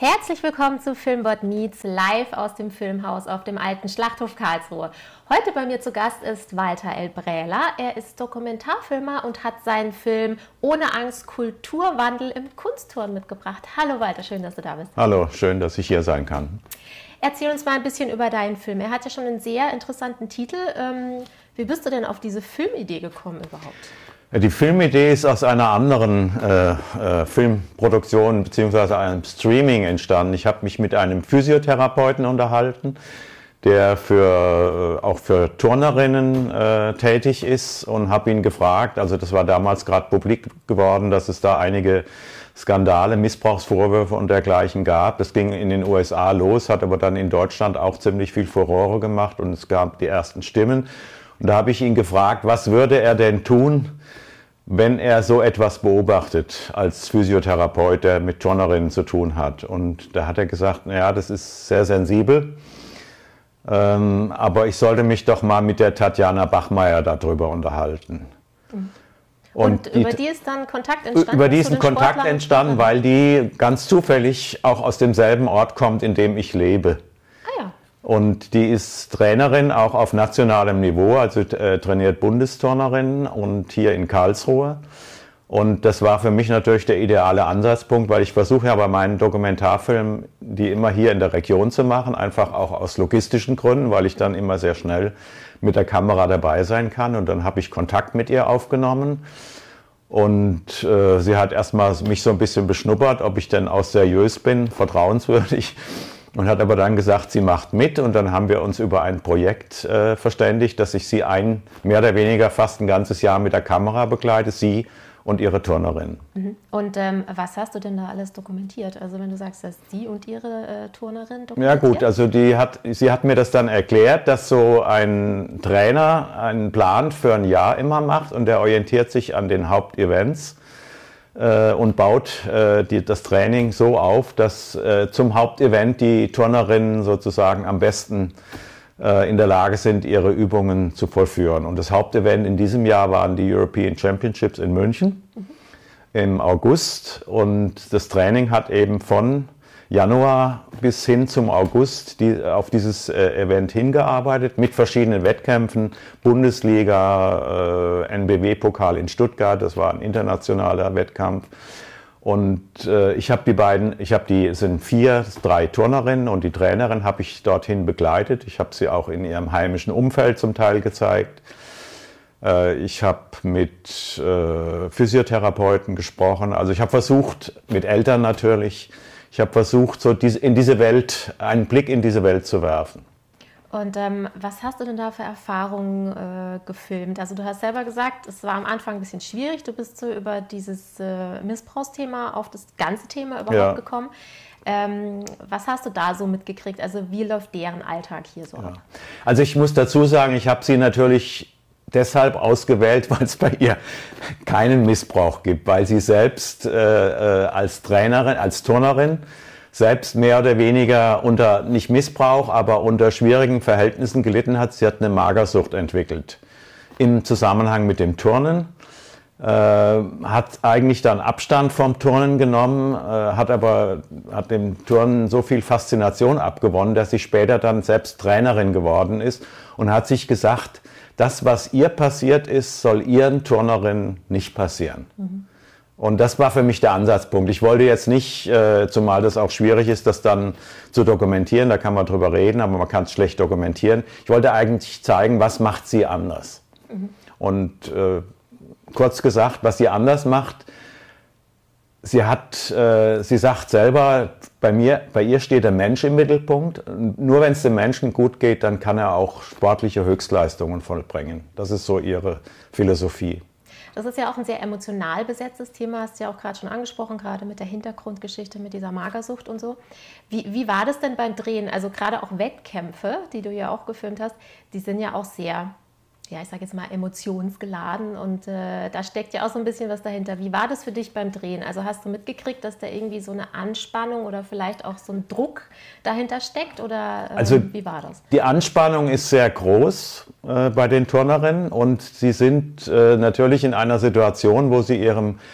Herzlich willkommen zu Filmbot Meets live aus dem Filmhaus auf dem alten Schlachthof Karlsruhe. Heute bei mir zu Gast ist Walter L. Brähler. Er ist Dokumentarfilmer und hat seinen Film Ohne Angst Kulturwandel im Kunstturn mitgebracht. Hallo Walter, schön, dass du da bist. Hallo, schön, dass ich hier sein kann. Erzähl uns mal ein bisschen über deinen Film. Er hat ja schon einen sehr interessanten Titel. Wie bist du denn auf diese Filmidee gekommen überhaupt? Die Filmidee ist aus einer anderen Filmproduktion bzw. einem Streaming entstanden. Ich habe mich mit einem Physiotherapeuten unterhalten, der auch für Turnerinnen tätig ist, und habe ihn gefragt, also das war damals gerade publik geworden, dass es da einige Skandale, Missbrauchsvorwürfe und dergleichen gab. Das ging in den USA los, hat aber dann in Deutschland auch ziemlich viel Furore gemacht und es gab die ersten Stimmen. Und da habe ich ihn gefragt, was würde er denn tun, wenn er so etwas beobachtet als Physiotherapeut, der mit Turnerinnen zu tun hat. Und da hat er gesagt, naja, das ist sehr sensibel, aber ich sollte mich doch mal mit der Tatjana Bachmeier darüber unterhalten. Und über die ist dann Kontakt entstanden? Über diesen Kontakt entstanden, weil die ganz zufällig auch aus demselben Ort kommt, in dem ich lebe. Und die ist Trainerin auch auf nationalem Niveau, also trainiert Bundesturnerinnen und hier in Karlsruhe. Und das war für mich natürlich der ideale Ansatzpunkt, weil ich versuche ja bei meinen Dokumentarfilmen, die immer hier in der Region zu machen, einfach auch aus logistischen Gründen, weil ich dann immer sehr schnell mit der Kamera dabei sein kann. Und dann habe ich Kontakt mit ihr aufgenommen. Und sie hat erstmal mich so ein bisschen beschnuppert, ob ich denn auch seriös bin, vertrauenswürdig. Und hat aber dann gesagt, sie macht mit, und dann haben wir uns über ein Projekt verständigt, dass ich sie mehr oder weniger fast ein ganzes Jahr mit der Kamera begleite, sie und ihre Turnerin. Und was hast du denn da alles dokumentiert? Also wenn du sagst, dass sie und ihre Turnerin dokumentiert? Ja gut, also sie hat mir das dann erklärt, dass so ein Trainer einen Plan für ein Jahr immer macht und der orientiert sich an den Hauptevents. Und baut das Training so auf, dass zum Hauptevent die Turnerinnen sozusagen am besten in der Lage sind, ihre Übungen zu vollführen. Und das Hauptevent in diesem Jahr waren die European Championships in München im August. Und das Training hat eben von Januar bis hin zum August auf dieses Event hingearbeitet, mit verschiedenen Wettkämpfen, Bundesliga, NBW-Pokal in Stuttgart, das war ein internationaler Wettkampf. Und es sind 3 Turnerinnen und die Trainerin habe ich dorthin begleitet. Ich habe sie auch in ihrem heimischen Umfeld zum Teil gezeigt. Ich habe mit Physiotherapeuten gesprochen, also ich habe versucht, mit Eltern natürlich, ich habe versucht, so einen Blick in diese Welt zu werfen. Und was hast du denn da für Erfahrungen gefilmt? Also du hast selber gesagt, es war am Anfang ein bisschen schwierig. Du bist so über dieses Missbrauchsthema auf das ganze Thema überhaupt gekommen. Was hast du da so mitgekriegt? Also wie läuft deren Alltag hier so ab? Also ich muss dazu sagen, ich habe sie natürlich deshalb ausgewählt, weil es bei ihr keinen Missbrauch gibt, weil sie selbst als Trainerin, als Turnerin, selbst mehr oder weniger unter, nicht Missbrauch, aber unter schwierigen Verhältnissen gelitten hat. Sie hat eine Magersucht entwickelt im Zusammenhang mit dem Turnen, hat eigentlich dann Abstand vom Turnen genommen, hat dem Turnen so viel Faszination abgewonnen, dass sie später dann selbst Trainerin geworden ist und hat sich gesagt, das, was ihr passiert ist, soll ihren Turnerinnen nicht passieren. Und das war für mich der Ansatzpunkt. Ich wollte jetzt nicht, zumal das auch schwierig ist, das dann zu dokumentieren, da kann man drüber reden, aber man kann es schlecht dokumentieren. Ich wollte eigentlich zeigen, was macht sie anders. Und kurz gesagt, was sie anders macht, sie sagt selber, bei ihr steht der Mensch im Mittelpunkt. Nur wenn es dem Menschen gut geht, dann kann er auch sportliche Höchstleistungen vollbringen. Das ist so ihre Philosophie. Das ist ja auch ein sehr emotional besetztes Thema, hast du ja auch gerade schon angesprochen, gerade mit der Hintergrundgeschichte, mit dieser Magersucht und so. Wie war das denn beim Drehen? Also gerade auch Wettkämpfe, die du ja auch gefilmt hast, die sind ja auch sehr, ja, ich sage jetzt mal emotionsgeladen, und da steckt ja auch so ein bisschen was dahinter. Wie war das für dich beim Drehen? Also hast du mitgekriegt, dass da irgendwie so eine Anspannung oder vielleicht auch so ein Druck dahinter steckt, oder wie war das? Die Anspannung ist sehr groß bei den Turnerinnen, und sie sind natürlich in einer Situation, wo sie ihrem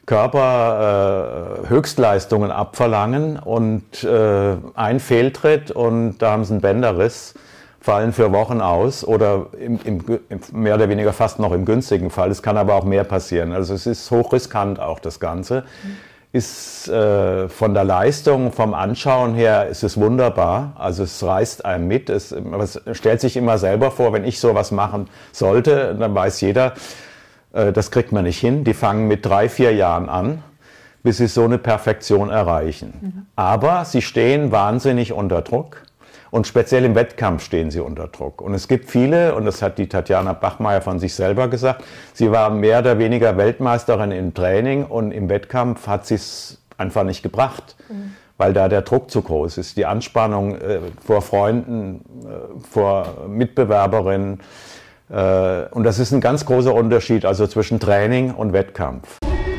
Körper Höchstleistungen abverlangen und ein Fehltritt und da haben sie einen Bänderriss, fallen für Wochen aus oder mehr oder weniger fast noch im günstigen Fall. Es kann aber auch mehr passieren. Also es ist hochriskant auch das Ganze. Ist von der Leistung, vom Anschauen her ist es wunderbar. Also es reißt einem mit. Es stellt sich immer selber vor, wenn ich sowas machen sollte, dann weiß jeder, das kriegt man nicht hin. Die fangen mit 3, 4 Jahren an, bis sie so eine Perfektion erreichen. Aber sie stehen wahnsinnig unter Druck. Und speziell im Wettkampf stehen sie unter Druck. Und es gibt viele, und das hat die Tatjana Bachmeier von sich selber gesagt, sie war mehr oder weniger Weltmeisterin im Training und im Wettkampf hat sie es einfach nicht gebracht, weil da der Druck zu groß ist. Die Anspannung vor Freunden, vor Mitbewerberinnen. Und das ist ein ganz großer Unterschied also zwischen Training und Wettkampf.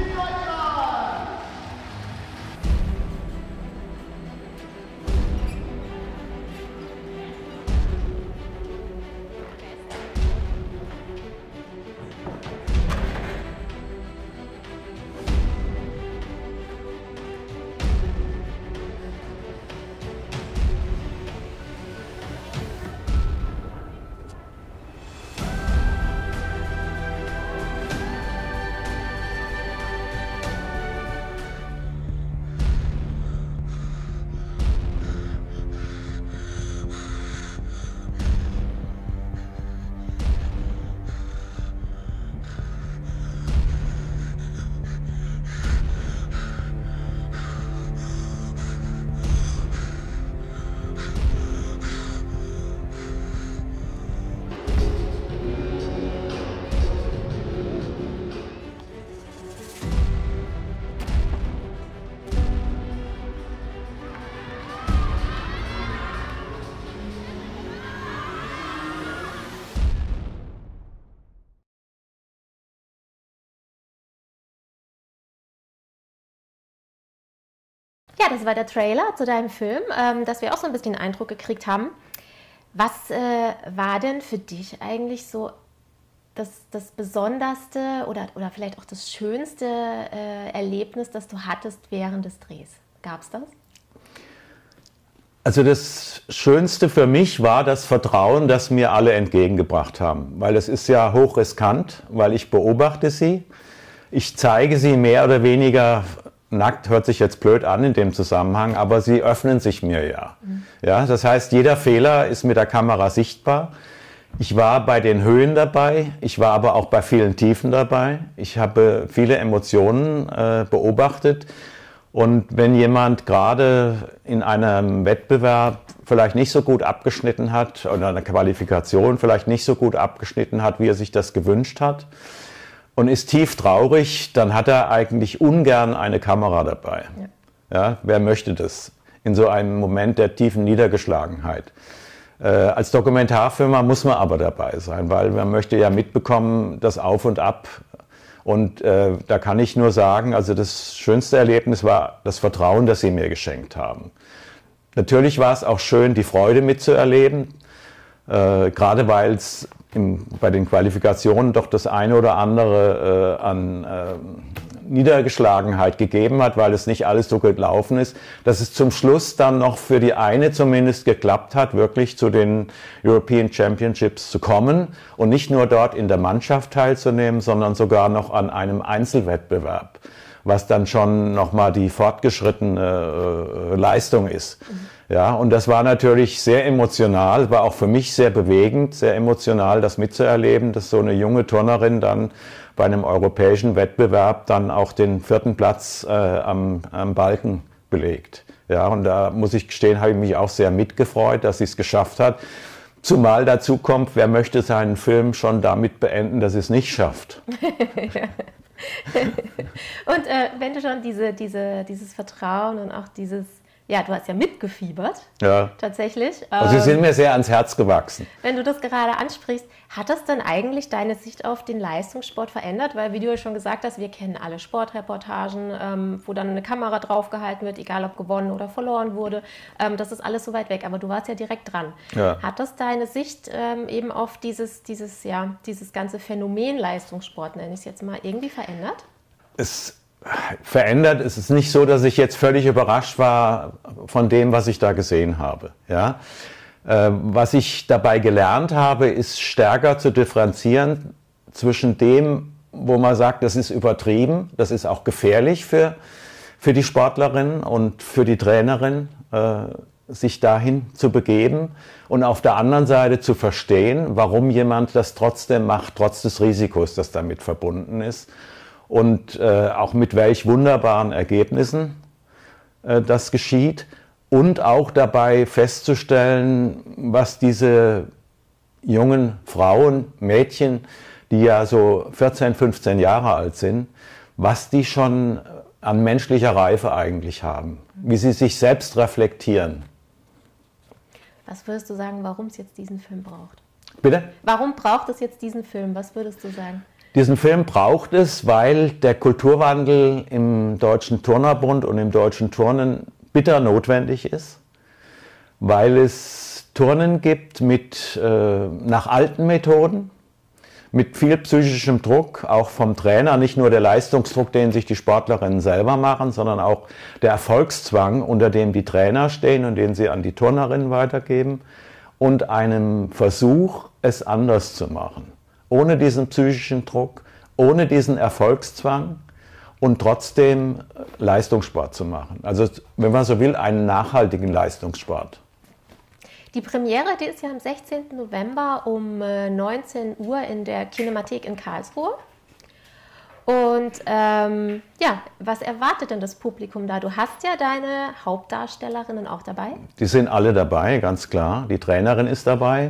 Ja, das war der Trailer zu deinem Film, dass wir auch so ein bisschen Eindruck gekriegt haben. Was war denn für dich eigentlich so das Besonderste oder vielleicht auch das schönste Erlebnis, das du hattest während des Drehs? Gab es das? Also das Schönste für mich war das Vertrauen, das mir alle entgegengebracht haben. Weil es ist ja hochriskant, weil ich beobachte sie. Ich zeige sie mehr oder weniger nackt, hört sich jetzt blöd an in dem Zusammenhang, aber sie öffnen sich mir ja. Ja, das heißt, jeder Fehler ist mit der Kamera sichtbar. Ich war bei den Höhen dabei, ich war aber auch bei vielen Tiefen dabei. Ich habe viele Emotionen beobachtet. Und wenn jemand gerade in einem Wettbewerb vielleicht nicht so gut abgeschnitten hat oder eine Qualifikation vielleicht nicht so gut abgeschnitten hat, wie er sich das gewünscht hat und ist tief traurig, dann hat er eigentlich ungern eine Kamera dabei. Ja, wer möchte das in so einem Moment der tiefen Niedergeschlagenheit? Als Dokumentarfilmer muss man aber dabei sein, weil man möchte ja mitbekommen, das Auf und Ab. Und da kann ich nur sagen, also das schönste Erlebnis war das Vertrauen, das sie mir geschenkt haben. Natürlich war es auch schön, die Freude mitzuerleben, gerade weil es bei den Qualifikationen doch das eine oder andere an Niedergeschlagenheit gegeben hat, weil es nicht alles so gelaufen ist, dass es zum Schluss dann noch für die eine zumindest geklappt hat, wirklich zu den European Championships zu kommen und nicht nur dort in der Mannschaft teilzunehmen, sondern sogar noch an einem Einzelwettbewerb, was dann schon nochmal die fortgeschrittene Leistung ist. Ja, und das war natürlich sehr emotional, war auch für mich sehr bewegend, sehr emotional, das mitzuerleben, dass so eine junge Turnerin dann bei einem europäischen Wettbewerb dann auch den 4. Platz am Balken belegt. Ja, und da muss ich gestehen, habe ich mich auch sehr mitgefreut, dass sie es geschafft hat. Zumal dazu kommt, wer möchte seinen Film schon damit beenden, dass sie es nicht schafft. Und wenn du schon dieses Vertrauen und auch dieses, ja, du hast ja mitgefiebert, ja, tatsächlich. Also sie sind mir sehr ans Herz gewachsen. Wenn du das gerade ansprichst, hat das dann eigentlich deine Sicht auf den Leistungssport verändert? Weil, wie du ja schon gesagt hast, wir kennen alle Sportreportagen, wo dann eine Kamera draufgehalten wird, egal ob gewonnen oder verloren wurde. Das ist alles so weit weg, aber du warst ja direkt dran. Ja. Hat das deine Sicht eben auf dieses ganze Phänomen Leistungssport, nenne ich es jetzt mal, irgendwie verändert? Es verändert. Es ist nicht so, dass ich jetzt völlig überrascht war von dem, was ich da gesehen habe. Ja? Was ich dabei gelernt habe, ist stärker zu differenzieren zwischen dem, wo man sagt, das ist übertrieben, das ist auch gefährlich für die Sportlerin und für die Trainerin, sich dahin zu begeben, und auf der anderen Seite zu verstehen, warum jemand das trotzdem macht, trotz des Risikos, das damit verbunden ist, und auch mit welch wunderbaren Ergebnissen das geschieht, und auch dabei festzustellen, was diese jungen Frauen, Mädchen, die ja so 14, 15 Jahre alt sind, was die schon an menschlicher Reife eigentlich haben, wie sie sich selbst reflektieren. Was würdest du sagen, warum es jetzt diesen Film braucht? Bitte? Warum braucht es jetzt diesen Film? Was würdest du sagen? Diesen Film braucht es, weil der Kulturwandel im Deutschen Turnerbund und im deutschen Turnen bitter notwendig ist, weil es Turnen gibt nach alten Methoden, mit viel psychischem Druck, auch vom Trainer, nicht nur der Leistungsdruck, den sich die Sportlerinnen selber machen, sondern auch der Erfolgszwang, unter dem die Trainer stehen und den sie an die Turnerinnen weitergeben, und einem Versuch, es anders zu machen. Ohne diesen psychischen Druck, ohne diesen Erfolgszwang und trotzdem Leistungssport zu machen. Also, wenn man so will, einen nachhaltigen Leistungssport. Die Premiere, die ist ja am 16. November um 19 Uhr in der Kinemathek in Karlsruhe. Und ja, was erwartet denn das Publikum da? Du hast ja deine Hauptdarstellerinnen auch dabei. Die sind alle dabei, ganz klar. Die Trainerin ist dabei.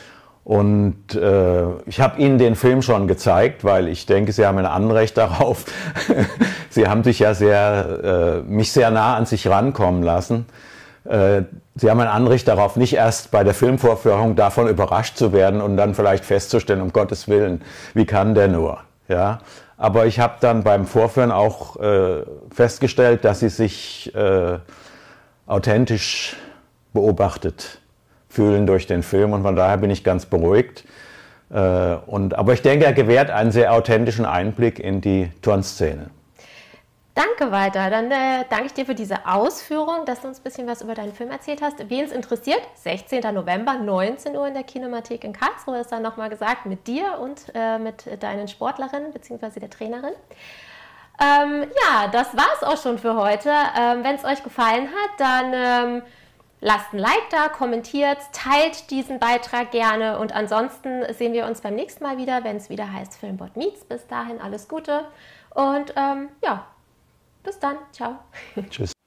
Und ich habe Ihnen den Film schon gezeigt, weil ich denke, Sie haben ein Anrecht darauf. Sie haben sich ja mich sehr nah an sich rankommen lassen. Sie haben ein Anrecht darauf, nicht erst bei der Filmvorführung davon überrascht zu werden und dann vielleicht festzustellen, um Gottes Willen, wie kann der nur? Ja? Aber ich habe dann beim Vorführen auch festgestellt, dass Sie sich authentisch beobachtet fühlen durch den Film, und von daher bin ich ganz beruhigt. Aber ich denke, er gewährt einen sehr authentischen Einblick in die Turnszene. Danke, Walter. Dann danke ich dir für diese Ausführung, dass du uns ein bisschen was über deinen Film erzählt hast. Wen es interessiert, 16. November, 19 Uhr in der Kinemathek in Karlsruhe, ist dann nochmal gesagt, mit dir und mit deinen Sportlerinnen bzw. der Trainerin. Ja, das war es auch schon für heute. Wenn es euch gefallen hat, dann lasst ein Like da, kommentiert, teilt diesen Beitrag gerne, und ansonsten sehen wir uns beim nächsten Mal wieder, wenn es wieder heißt Filmbot Meets. Bis dahin alles Gute und ja, bis dann. Ciao. Tschüss.